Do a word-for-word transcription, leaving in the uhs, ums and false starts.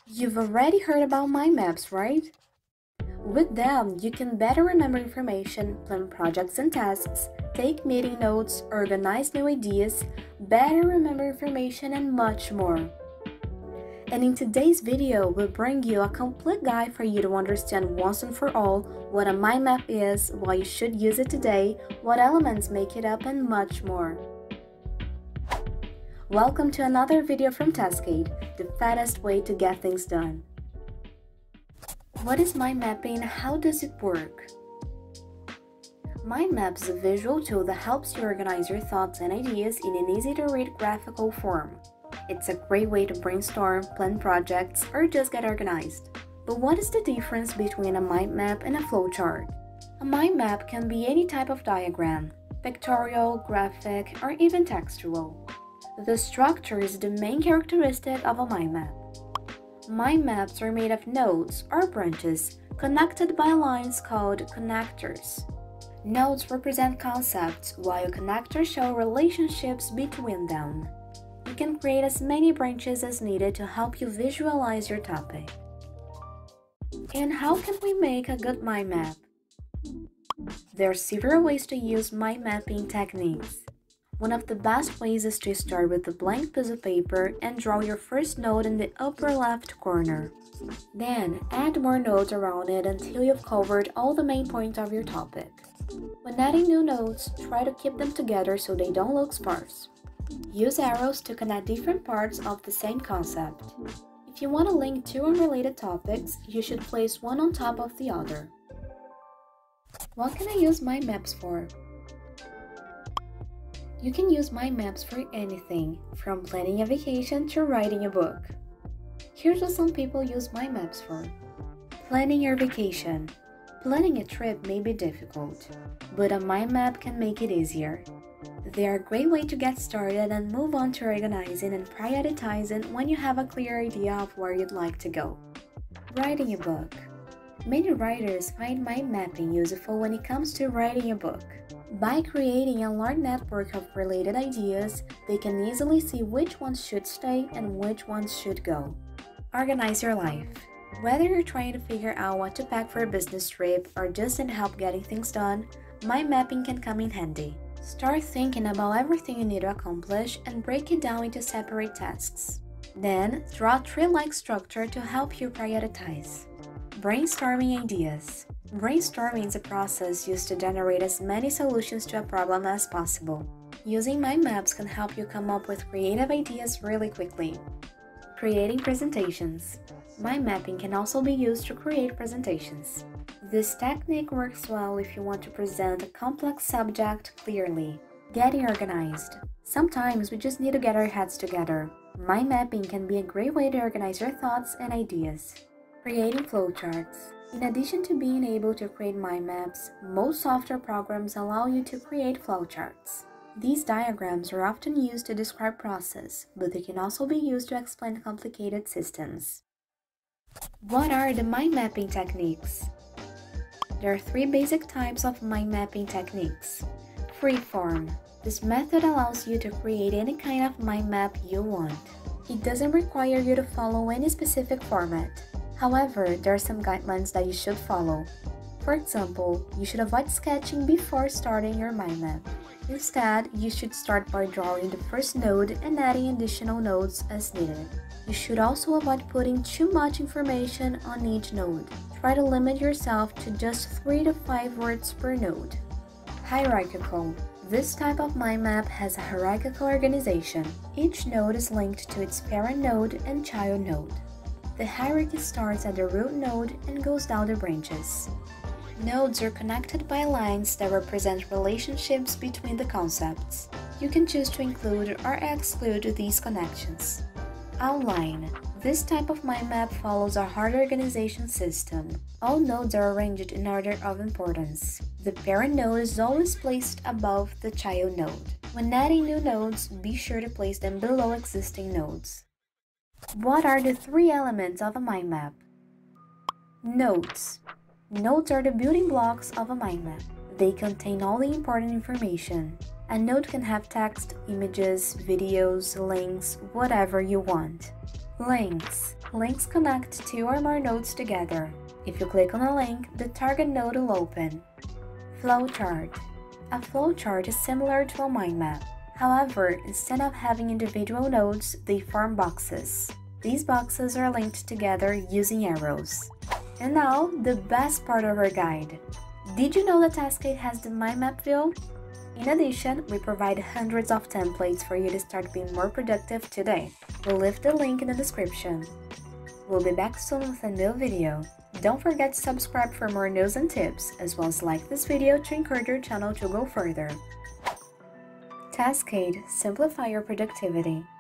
You've already heard about mind maps, right? With them, you can better remember information, plan projects and tasks, take meeting notes, organize new ideas, better remember information, and much more. And in today's video, we'll bring you a complete guide for you to understand once and for all what a mind map is, why you should use it today, what elements make it up, and much more. Welcome to another video from Taskade, the fastest way to get things done. What is mind mapping? How does it work? Mind maps is a visual tool that helps you organize your thoughts and ideas in an easy-to-read graphical form. It's a great way to brainstorm, plan projects, or just get organized. But what is the difference between a mind map and a flowchart? A mind map can be any type of diagram, pictorial, graphic, or even textual. The structure is the main characteristic of a mind map. Mind maps are made of nodes or branches connected by lines called connectors. Nodes represent concepts, while connectors show relationships between them. You can create as many branches as needed to help you visualize your topic. And how can we make a good mind map? There are several ways to use mind mapping techniques. One of the best ways is to start with a blank piece of paper and draw your first node in the upper left corner. Then, add more nodes around it until you've covered all the main points of your topic. When adding new nodes, try to keep them together so they don't look sparse. Use arrows to connect different parts of the same concept. If you want to link two unrelated topics, you should place one on top of the other. What can I use mind maps for? You can use mind maps for anything, from planning a vacation to writing a book. Here's what some people use mind maps for. Planning your vacation. Planning a trip may be difficult, but a mind map can make it easier. They are a great way to get started and move on to organizing and prioritizing when you have a clear idea of where you'd like to go. Writing a book. Many writers find mind mapping useful when it comes to writing a book. By creating a large network of related ideas, they can easily see which ones should stay and which ones should go. Organize your life. Whether you're trying to figure out what to pack for a business trip or just need help getting things done, mind mapping can come in handy. Start thinking about everything you need to accomplish and break it down into separate tasks. Then, draw a tree-like structure to help you prioritize. Brainstorming ideas. Brainstorming is a process used to generate as many solutions to a problem as possible. Using mind maps can help you come up with creative ideas really quickly. Creating presentations. Mind mapping can also be used to create presentations. This technique works well if you want to present a complex subject clearly. Getting organized. Sometimes we just need to get our heads together. Mind mapping can be a great way to organize your thoughts and ideas. Creating flowcharts. In addition to being able to create mind maps, most software programs allow you to create flowcharts. These diagrams are often used to describe process, but they can also be used to explain complicated systems. What are the mind mapping techniques? There are three basic types of mind mapping techniques. Freeform. This method allows you to create any kind of mind map you want. It doesn't require you to follow any specific format. However, there are some guidelines that you should follow. For example, you should avoid sketching before starting your mind map. Instead, you should start by drawing the first node and adding additional nodes as needed. You should also avoid putting too much information on each node. Try to limit yourself to just three to five words per node. Hierarchical. This type of mind map has a hierarchical organization. Each node is linked to its parent node and child node. The hierarchy starts at the root node and goes down the branches. Nodes are connected by lines that represent relationships between the concepts. You can choose to include or exclude these connections. Outline. This type of mind map follows a hard organization system. All nodes are arranged in order of importance. The parent node is always placed above the child node. When adding new nodes, be sure to place them below existing nodes. What are the three elements of a mind map? Nodes. Nodes are the building blocks of a mind map. They contain all the important information. A node can have text, images, videos, links, whatever you want. Links. Links connect two or more nodes together. If you click on a link, the target node will open. Flowchart. A flowchart is similar to a mind map. However, instead of having individual nodes, they form boxes. These boxes are linked together using arrows. And now, the best part of our guide. Did you know that Taskade has the mind map view? In addition, we provide hundreds of templates for you to start being more productive today. We'll leave the link in the description. We'll be back soon with a new video. Don't forget to subscribe for more news and tips, as well as like this video to encourage your channel to go further. Taskade, simplify your productivity.